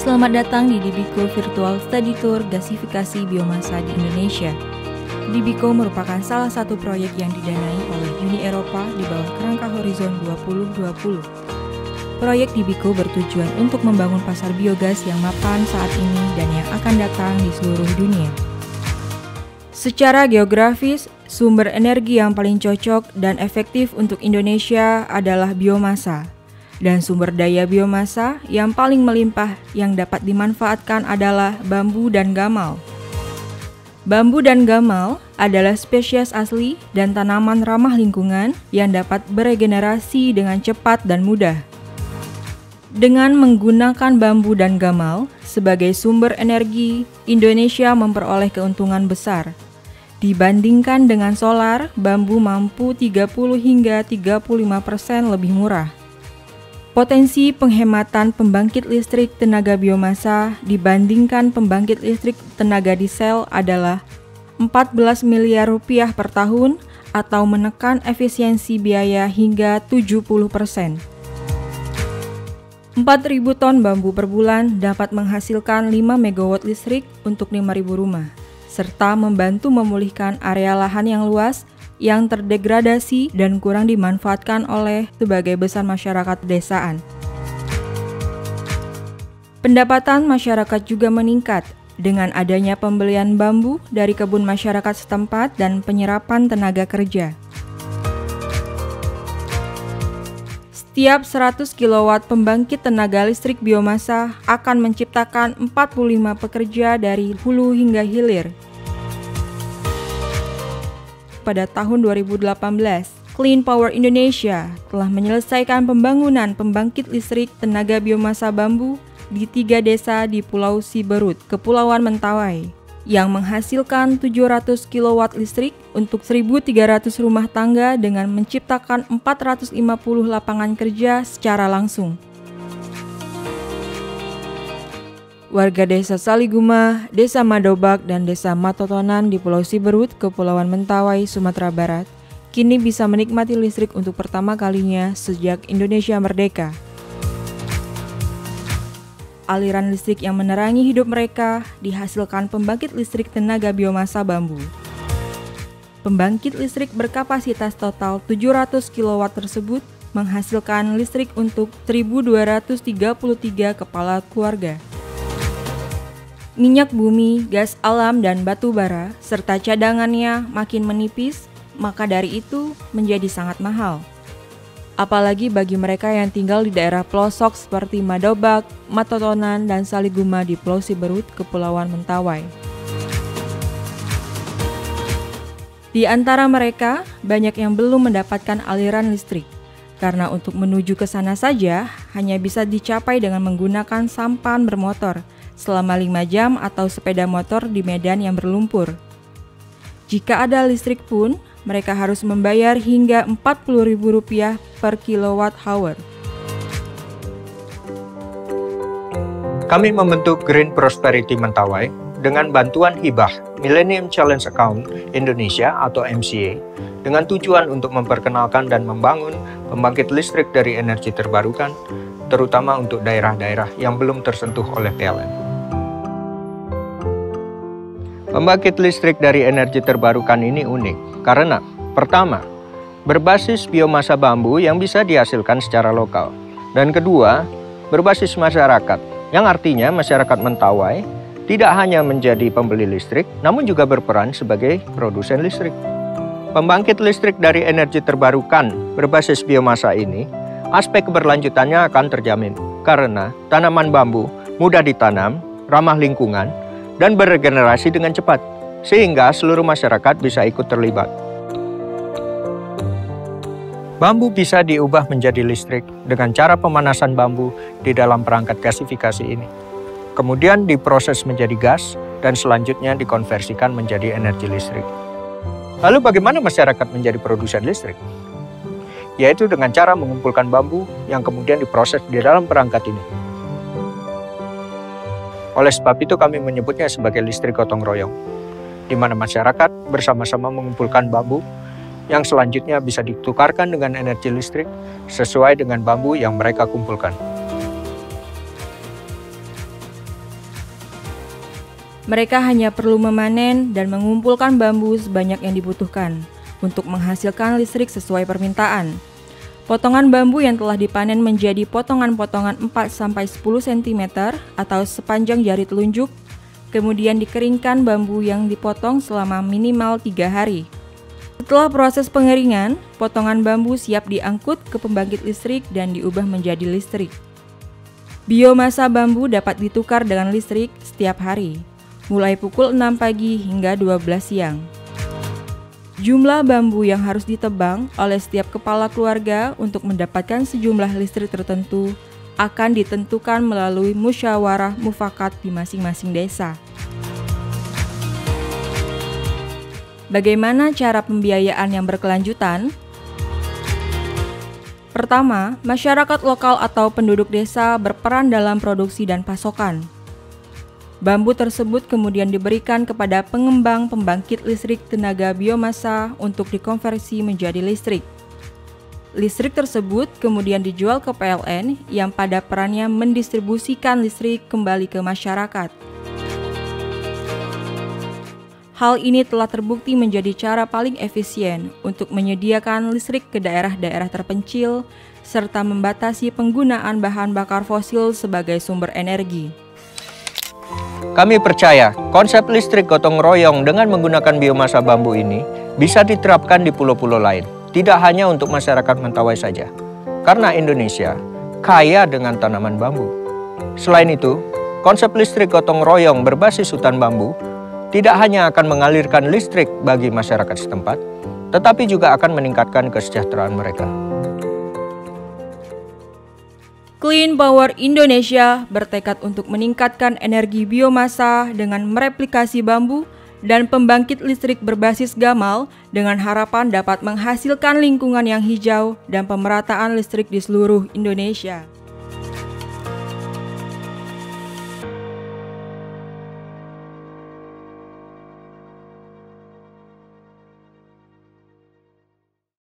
Selamat datang di Dibiko Virtual Study Tour Gasifikasi Biomasa di Indonesia. Dibiko merupakan salah satu proyek yang didanai oleh Uni Eropa di bawah kerangka Horizon 2020. Proyek Dibiko bertujuan untuk membangun pasar biogas yang mapan saat ini dan yang akan datang di seluruh dunia. Secara geografis, sumber energi yang paling cocok dan efektif untuk Indonesia adalah biomasa. Dan sumber daya biomasa yang paling melimpah yang dapat dimanfaatkan adalah bambu dan gamal. Bambu dan gamal adalah spesies asli dan tanaman ramah lingkungan yang dapat beregenerasi dengan cepat dan mudah. Dengan menggunakan bambu dan gamal sebagai sumber energi, Indonesia memperoleh keuntungan besar. Dibandingkan dengan solar, bambu mampu 30 hingga 35% lebih murah. Potensi penghematan pembangkit listrik tenaga biomasa dibandingkan pembangkit listrik tenaga diesel adalah 14 miliar rupiah per tahun atau menekan efisiensi biaya hingga 70%. 4.000 ton bambu per bulan dapat menghasilkan 5 megawatt listrik untuk 5.000 rumah, serta membantu memulihkan area lahan yang luas yang terdegradasi dan kurang dimanfaatkan oleh sebagai besar masyarakat desaan. Pendapatan masyarakat juga meningkat dengan adanya pembelian bambu dari kebun masyarakat setempat dan penyerapan tenaga kerja. Setiap 100 kW pembangkit tenaga listrik biomasa akan menciptakan 45 pekerja dari hulu hingga hilir. Pada tahun 2018, Clean Power Indonesia telah menyelesaikan pembangunan pembangkit listrik tenaga biomasa bambu di 3 desa di Pulau Siberut, Kepulauan Mentawai, yang menghasilkan 700 kW listrik untuk 1.300 rumah tangga dengan menciptakan 450 lapangan kerja secara langsung. Warga Desa Saliguma, Desa Madobak, dan Desa Matotonan di Pulau Siberut, Kepulauan Mentawai, Sumatera Barat, kini bisa menikmati listrik untuk pertama kalinya sejak Indonesia merdeka. Aliran listrik yang menerangi hidup mereka dihasilkan pembangkit listrik tenaga biomasa bambu. Pembangkit listrik berkapasitas total 700 kW tersebut menghasilkan listrik untuk 1.233 kepala keluarga. Minyak bumi, gas alam, dan batu bara, serta cadangannya makin menipis, maka dari itu menjadi sangat mahal. Apalagi bagi mereka yang tinggal di daerah pelosok seperti Madobak, Matotonan, dan Saliguma di Pulau Siberut, Kepulauan Mentawai. Di antara mereka, banyak yang belum mendapatkan aliran listrik, karena untuk menuju ke sana saja hanya bisa dicapai dengan menggunakan sampan bermotor selama 5 jam atau sepeda motor di medan yang berlumpur. Jika ada listrik pun, mereka harus membayar hingga Rp40.000 per kilowatt-hour. Kami membentuk Green Prosperity Mentawai dengan bantuan hibah Millennium Challenge Account Indonesia atau MCA dengan tujuan untuk memperkenalkan dan membangun pembangkit listrik dari energi terbarukan, terutama untuk daerah-daerah yang belum tersentuh oleh PLN. Pembangkit listrik dari energi terbarukan ini unik karena, pertama, berbasis biomasa bambu yang bisa dihasilkan secara lokal. Dan kedua, berbasis masyarakat, yang artinya masyarakat Mentawai tidak hanya menjadi pembeli listrik, namun juga berperan sebagai produsen listrik. Pembangkit listrik dari energi terbarukan berbasis biomasa ini, aspek keberlanjutannya akan terjamin karena tanaman bambu mudah ditanam, ramah lingkungan, dan beregenerasi dengan cepat, sehingga seluruh masyarakat bisa ikut terlibat. Bambu bisa diubah menjadi listrik dengan cara pemanasan bambu di dalam perangkat gasifikasi ini. Kemudian diproses menjadi gas, dan selanjutnya dikonversikan menjadi energi listrik. Lalu bagaimana masyarakat menjadi produsen listrik? Yaitu dengan cara mengumpulkan bambu yang kemudian diproses di dalam perangkat ini. Oleh sebab itu kami menyebutnya sebagai listrik gotong royong, di mana masyarakat bersama-sama mengumpulkan bambu yang selanjutnya bisa ditukarkan dengan energi listrik sesuai dengan bambu yang mereka kumpulkan. Mereka hanya perlu memanen dan mengumpulkan bambu sebanyak yang dibutuhkan untuk menghasilkan listrik sesuai permintaan. Potongan bambu yang telah dipanen menjadi potongan-potongan 4-10 cm atau sepanjang jari telunjuk, kemudian dikeringkan bambu yang dipotong selama minimal 3 hari. Setelah proses pengeringan, potongan bambu siap diangkut ke pembangkit listrik dan diubah menjadi listrik. Biomasa bambu dapat ditukar dengan listrik setiap hari, mulai pukul 6 pagi hingga 12 siang. Jumlah bambu yang harus ditebang oleh setiap kepala keluarga untuk mendapatkan sejumlah listrik tertentu akan ditentukan melalui musyawarah mufakat di masing-masing desa. Bagaimana cara pembiayaan yang berkelanjutan? Pertama, masyarakat lokal atau penduduk desa berperan dalam produksi dan pasokan. Bambu tersebut kemudian diberikan kepada pengembang pembangkit listrik tenaga biomasa untuk dikonversi menjadi listrik. Listrik tersebut kemudian dijual ke PLN yang pada perannya mendistribusikan listrik kembali ke masyarakat. Hal ini telah terbukti menjadi cara paling efisien untuk menyediakan listrik ke daerah-daerah terpencil serta membatasi penggunaan bahan bakar fosil sebagai sumber energi. Kami percaya konsep listrik gotong royong dengan menggunakan biomasa bambu ini bisa diterapkan di pulau-pulau lain, tidak hanya untuk masyarakat Mentawai saja. Karena Indonesia kaya dengan tanaman bambu. Selain itu, konsep listrik gotong royong berbasis hutan bambu tidak hanya akan mengalirkan listrik bagi masyarakat setempat, tetapi juga akan meningkatkan kesejahteraan mereka. Clean Power Indonesia bertekad untuk meningkatkan energi biomasa dengan mereplikasi bambu dan pembangkit listrik berbasis gamal dengan harapan dapat menghasilkan lingkungan yang hijau dan pemerataan listrik di seluruh Indonesia.